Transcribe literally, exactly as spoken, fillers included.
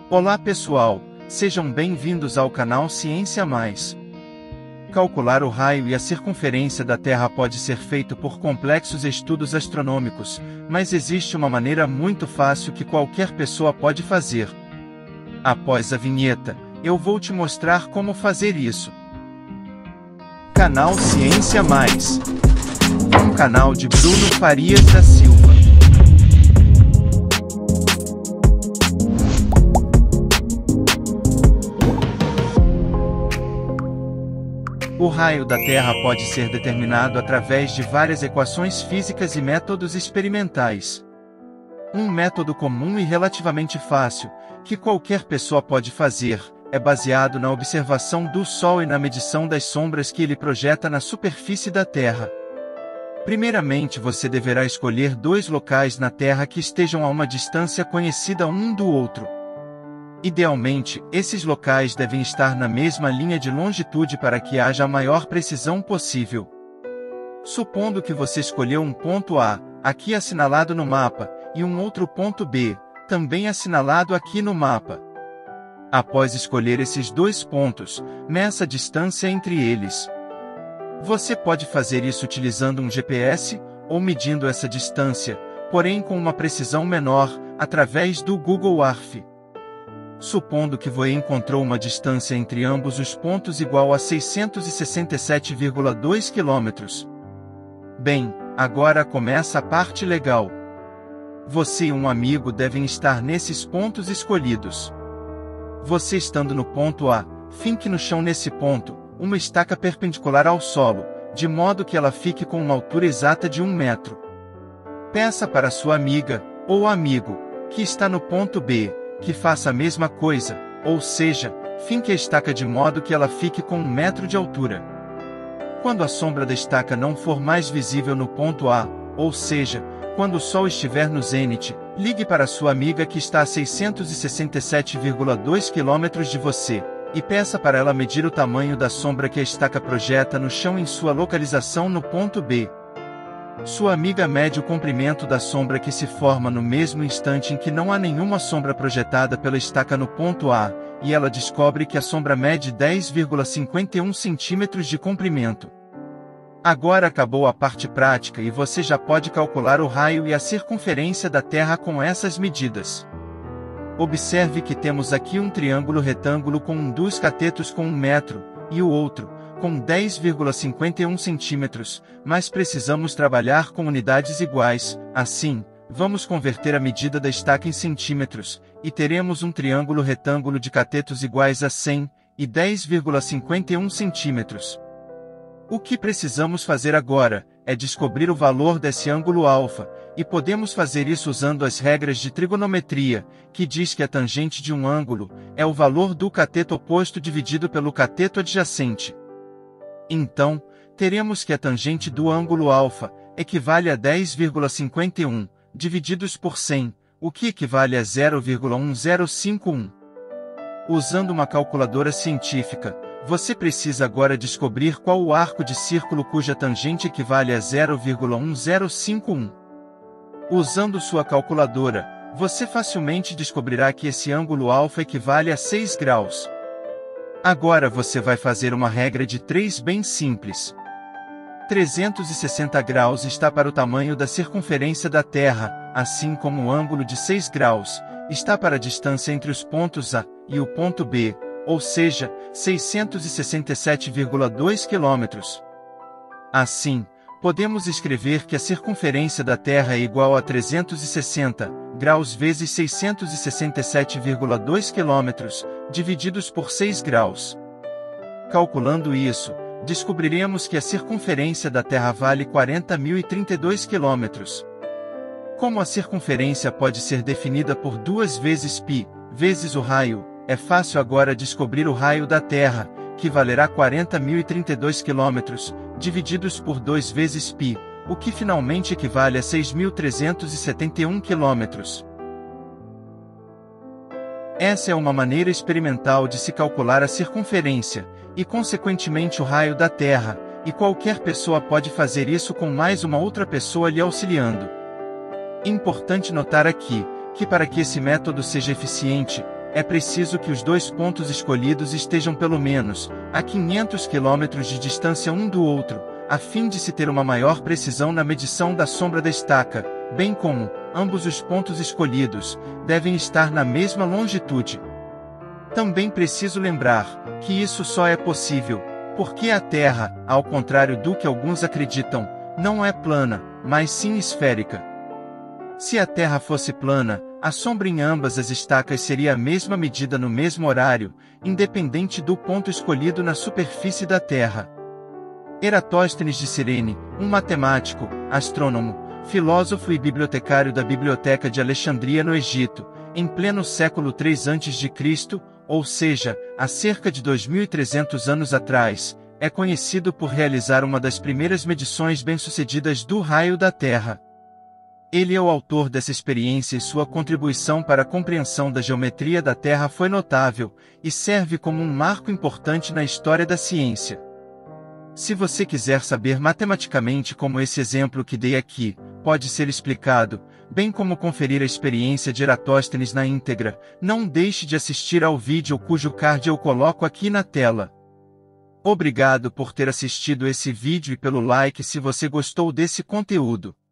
Olá pessoal, sejam bem-vindos ao canal Ciência Mais. Calcular o raio e a circunferência da Terra pode ser feito por complexos estudos astronômicos, mas existe uma maneira muito fácil que qualquer pessoa pode fazer. Após a vinheta, eu vou te mostrar como fazer isso. Canal Ciência Mais. Um canal de Bruno Farias da Silva. O raio da Terra pode ser determinado através de várias equações físicas e métodos experimentais. Um método comum e relativamente fácil, que qualquer pessoa pode fazer, é baseado na observação do Sol e na medição das sombras que ele projeta na superfície da Terra. Primeiramente, você deverá escolher dois locais na Terra que estejam a uma distância conhecida um do outro. Idealmente, esses locais devem estar na mesma linha de longitude para que haja a maior precisão possível. Supondo que você escolheu um ponto A, aqui assinalado no mapa, e um outro ponto B, também assinalado aqui no mapa. Após escolher esses dois pontos, meça a distância entre eles. Você pode fazer isso utilizando um G P S, ou medindo essa distância, porém com uma precisão menor, através do Google Earth. Supondo que você encontrou uma distância entre ambos os pontos igual a seiscentos e sessenta e sete vírgula dois quilômetros. Bem, agora começa a parte legal. Você e um amigo devem estar nesses pontos escolhidos. Você estando no ponto A, finque no chão nesse ponto, uma estaca perpendicular ao solo, de modo que ela fique com uma altura exata de um metro. Peça para sua amiga, ou amigo, que está no ponto B, que faça a mesma coisa, ou seja, finque a estaca de modo que ela fique com um metro de altura. Quando a sombra da estaca não for mais visível no ponto A, ou seja, quando o Sol estiver no zênite, ligue para sua amiga que está a seiscentos e sessenta e sete vírgula dois quilômetros de você, e peça para ela medir o tamanho da sombra que a estaca projeta no chão em sua localização no ponto B. Sua amiga mede o comprimento da sombra que se forma no mesmo instante em que não há nenhuma sombra projetada pela estaca no ponto A, e ela descobre que a sombra mede dez vírgula cinquenta e um centímetros de comprimento. Agora acabou a parte prática e você já pode calcular o raio e a circunferência da Terra com essas medidas. Observe que temos aqui um triângulo retângulo com um dos catetos com um metro, e o outro, com dez vírgula cinquenta e um centímetros, mas precisamos trabalhar com unidades iguais, assim, vamos converter a medida da estaca em centímetros, e teremos um triângulo retângulo de catetos iguais a cem, e dez vírgula cinquenta e um centímetros. O que precisamos fazer agora, é descobrir o valor desse ângulo alfa, e podemos fazer isso usando as regras de trigonometria, que diz que a tangente de um ângulo, é o valor do cateto oposto dividido pelo cateto adjacente. Então, teremos que a tangente do ângulo alfa equivale a dez vírgula cinquenta e um, divididos por cem, o que equivale a zero vírgula um zero cinco um. Usando uma calculadora científica, você precisa agora descobrir qual o arco de círculo cuja tangente equivale a zero vírgula um zero cinco um. Usando sua calculadora, você facilmente descobrirá que esse ângulo alfa equivale a seis graus. Agora você vai fazer uma regra de três bem simples. trezentos e sessenta graus está para o tamanho da circunferência da Terra, assim como o ângulo de seis graus está para a distância entre os pontos A e o ponto B, ou seja, seiscentos e sessenta e sete vírgula dois quilômetros. Assim, podemos escrever que a circunferência da Terra é igual a trezentos e sessenta graus vezes seiscentos e sessenta e sete vírgula dois quilômetros, divididos por seis graus. Calculando isso, descobriremos que a circunferência da Terra vale quarenta mil e trinta e dois quilômetros. Como a circunferência pode ser definida por duas vezes π, vezes o raio, é fácil agora descobrir o raio da Terra, que valerá quarenta mil e trinta e dois quilômetros, divididos por dois vezes π, o que finalmente equivale a seis mil trezentos e setenta e um quilômetros. Essa é uma maneira experimental de se calcular a circunferência, e consequentemente o raio da Terra, e qualquer pessoa pode fazer isso com mais uma outra pessoa lhe auxiliando. Importante notar aqui, que para que esse método seja eficiente, é preciso que os dois pontos escolhidos estejam pelo menos a quinhentos quilômetros de distância um do outro, a fim de se ter uma maior precisão na medição da sombra da estaca, bem como ambos os pontos escolhidos devem estar na mesma longitude. Também preciso lembrar que isso só é possível porque a Terra, ao contrário do que alguns acreditam, não é plana, mas sim esférica. Se a Terra fosse plana, a sombra em ambas as estacas seria a mesma medida no mesmo horário, independente do ponto escolhido na superfície da Terra. Eratóstenes de Cirene, um matemático, astrônomo, filósofo e bibliotecário da Biblioteca de Alexandria no Egito, em pleno século três antes de Cristo, ou seja, há cerca de dois mil e trezentos anos atrás, é conhecido por realizar uma das primeiras medições bem-sucedidas do raio da Terra. Ele é o autor dessa experiência e sua contribuição para a compreensão da geometria da Terra foi notável, e serve como um marco importante na história da ciência. Se você quiser saber matematicamente como esse exemplo que dei aqui pode ser explicado, bem como conferir a experiência de Eratóstenes na íntegra, não deixe de assistir ao vídeo cujo card eu coloco aqui na tela. Obrigado por ter assistido esse vídeo e pelo like se você gostou desse conteúdo.